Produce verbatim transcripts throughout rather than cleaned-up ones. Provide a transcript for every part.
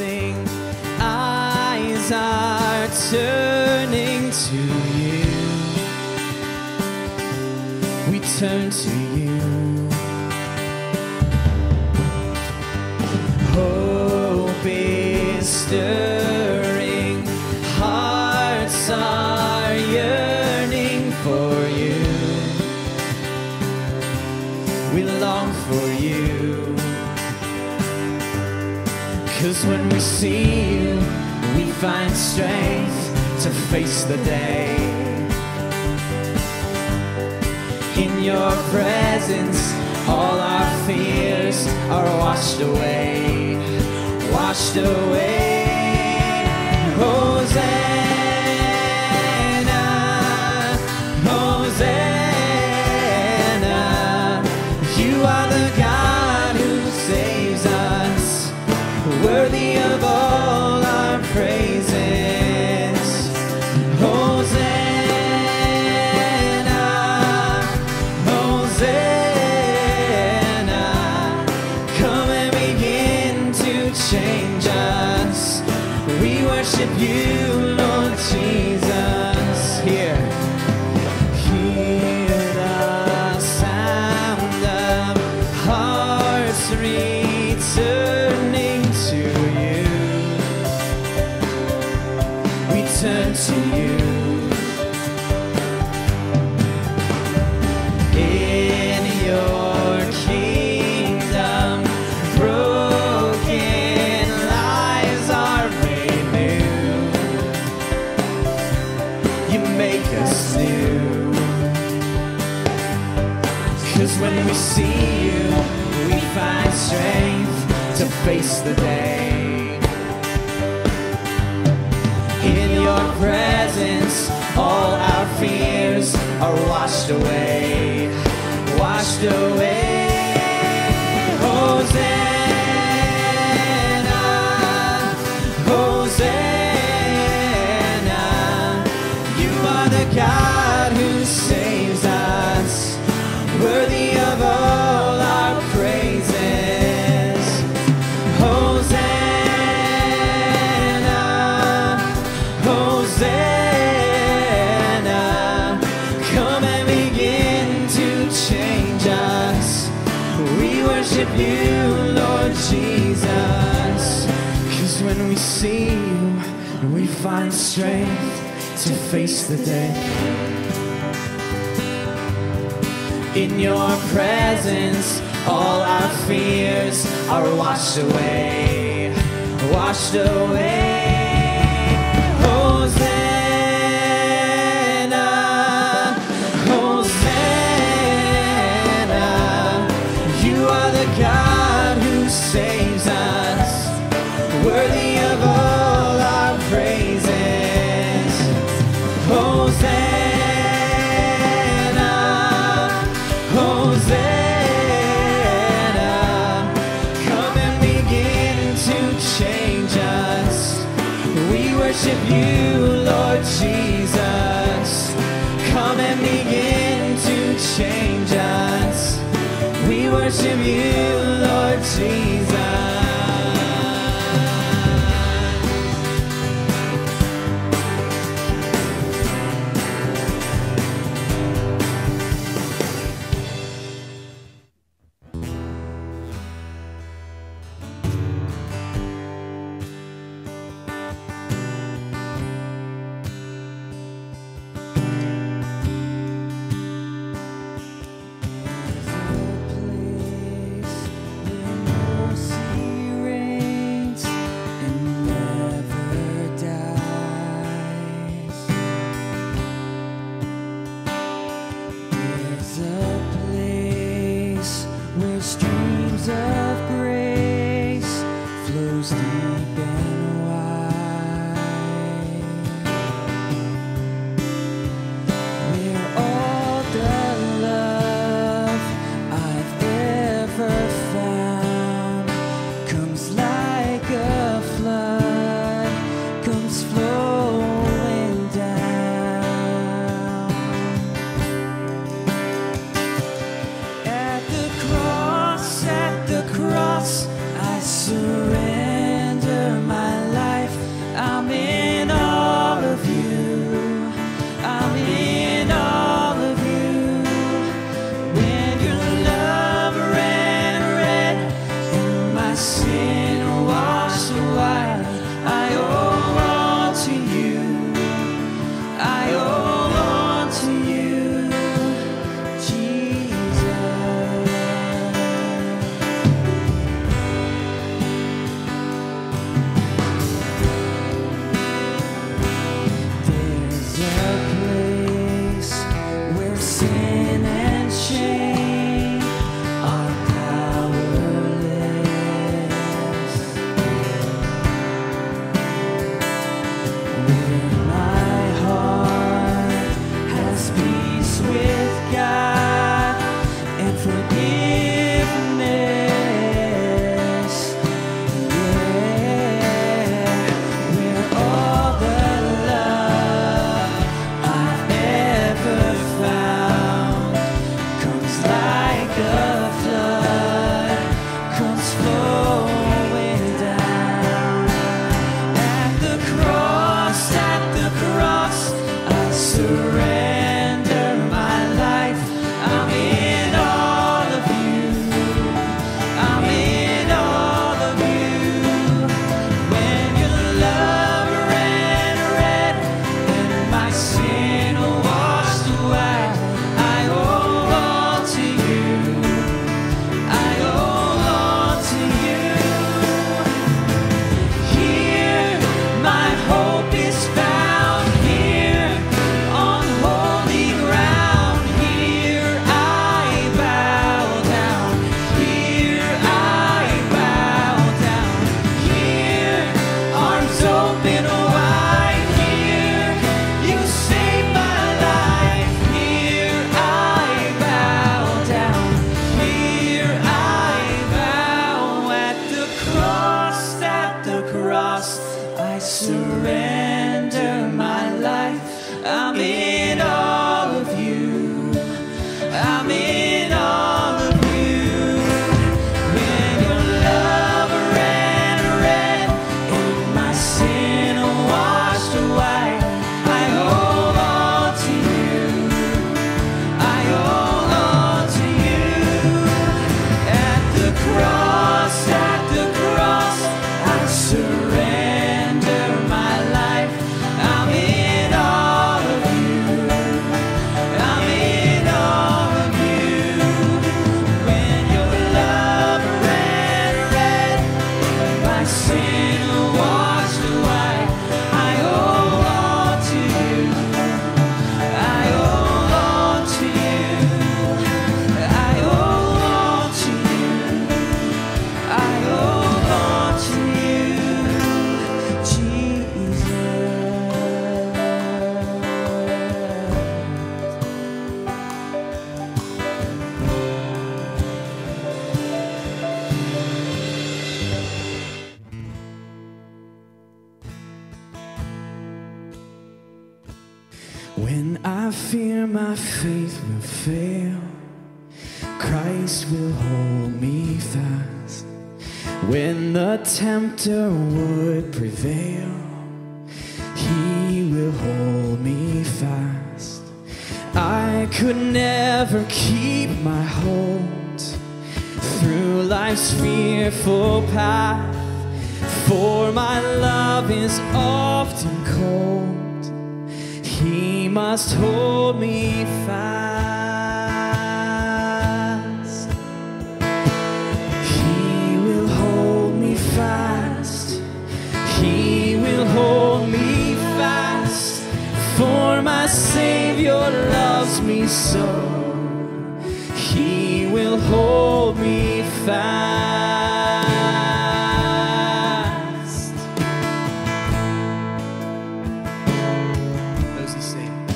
sing. Eyes are turning to you. We turn to you. Hope is stirring. Hearts are yearning for you. We long for you. 'Cause when we see you, we find strength to face the day. In your presence, all our fears are washed away, washed away. Hosanna, Hosanna. You are the God who saves us, worthy of all our praises. Hosanna, Hosanna. Come and begin to change us. We worship you, Lord Jesus. Here. Hear the sound of hearts returning to you. We turn to you. In your kingdom, broken lives are made new. You make us new. 'Cause when we see you, we find strength to face the day. In your presence, all our fears are washed away, washed away. Hosanna, Hosanna. You are the God who saves us, worthy of all our praises. Hosanna, Hosanna. Come and begin to change us. We worship you, Lord Jesus. 'Cause when we see you, we find strength to face the day. In your presence, all our fears are washed away, washed away. Hosanna, Hosanna. You are the God who saves us, worthy of all our praises. Hosanna, Hosanna. Come and begin to change us. We worship you, Lord Jesus. Come and begin to change us. We worship you, Lord Jesus. surrender my surrender my life. I'm in all of you. I'm in all of you. When your love ran red and my sin washed away, I hold on to you. I hold on to you. At the cross, at the cross, I surrender my life. I'm in all of you. I'm in all of you. When your love ran red, my sin washed away, I hold on to you. I hold on to you. I hold on to you. I hold on to you, Jesus. When I fear my faith will fail, Christ will hold me fast. When the tempter would prevail, He will hold me fast. I could never keep my hold through life's fearful path, for my love is often cold. He must hold me fast. He will hold me fast. He will hold me fast. For my Savior loves me so. He will hold me fast. Those He saves,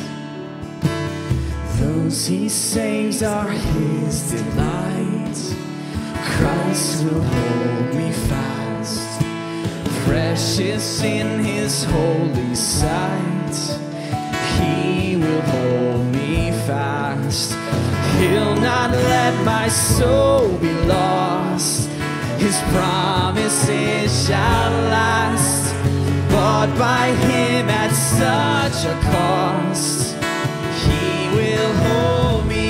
those He saves are His delight. Christ will hold me fast. Precious in His holy sight, He will hold me fast. He'll not let my soul be lost. His promises shall last. Bought by Him at such a cost, He will hold me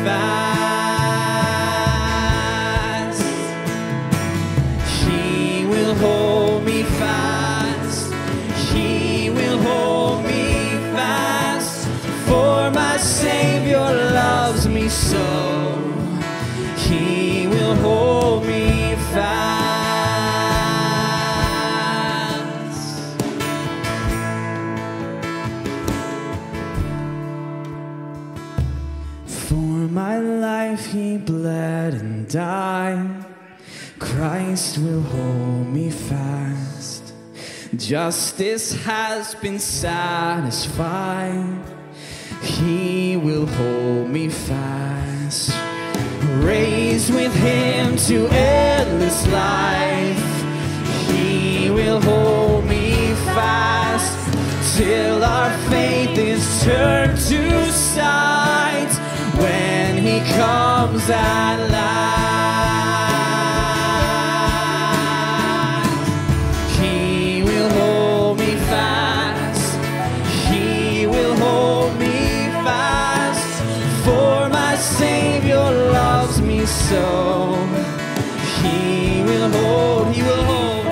fast. He will hold me fast. He will hold me fast. For my Savior loves me so. He will hold me fast. For my life He bled and died. Christ will hold me fast. Justice has been satisfied. He will hold me fast. Raised with Him to endless life, He will hold me fast. Till our faith is turned to sight, when He comes at last. He will hold me fast. He will hold me fast. For my Savior loves me so. He will hold, He will hold.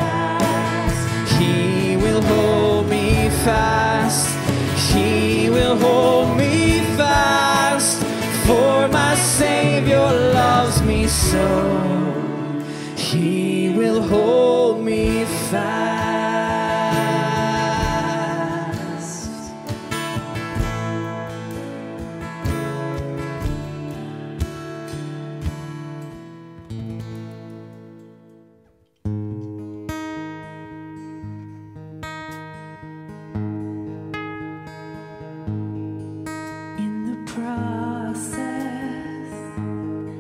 He will hold me fast. He will hold me fast. For my Savior loves me so. He will hold me fast.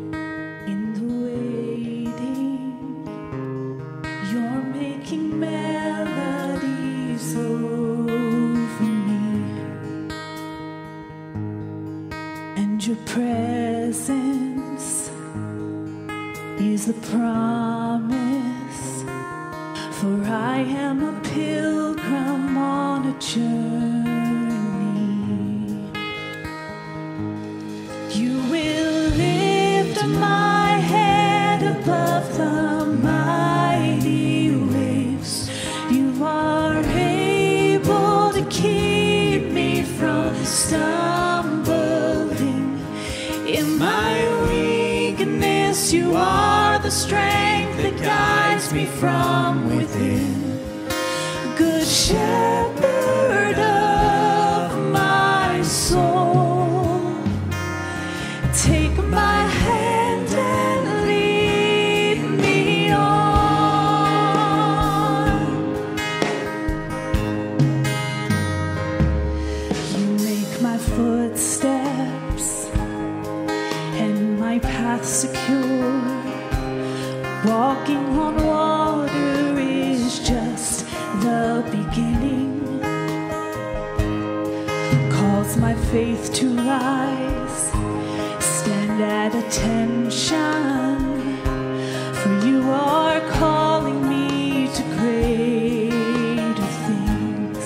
You're making me a promise, for I am a pilgrim on a journey. You will lift my head above the mighty waves. You are able to keep me from stumbling. In my weakness, you are the strength that guides me from within. Good shepherd of my soul, take my hand and lead me on. You make my footsteps and my path secure. Walking on water is just the beginning. Calls my faith to rise, stand at attention, for you are calling me to greater things.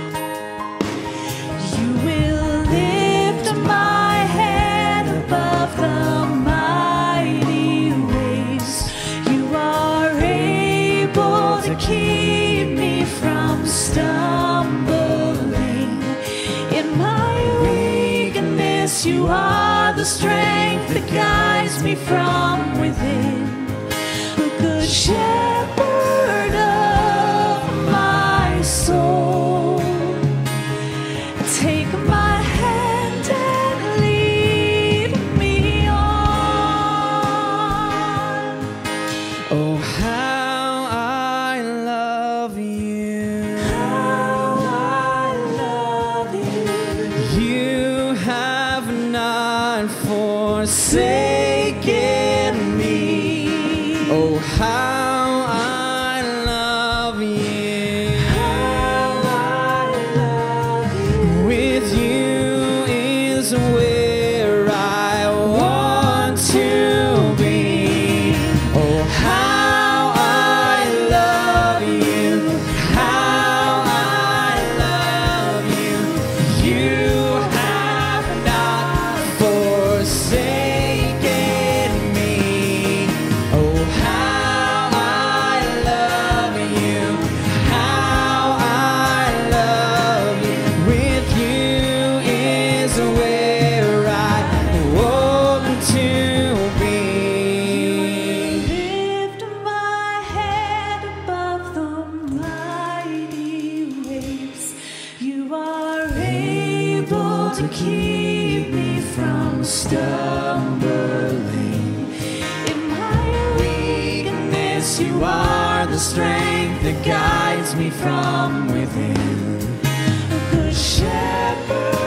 You will lift my head above the mighty waves. You are able to keep me from stumbling. In my weakness, you are the strength that guides me from within. A good shepherd of my soul, take my hand and lead me on. Oh, how I love you. How I love you. You have not forsaken me. Oh, how I love you. How I love you. With you is where I want to be. Oh, how I love you. How I love you. You have not forsaken me. Oh, how I love you. How I love you. With you is where I want to be. Lift my head above the mighty waves. You are able to keep me from stumbling. In my weakness, you are the strength that guides me from within. A good shepherd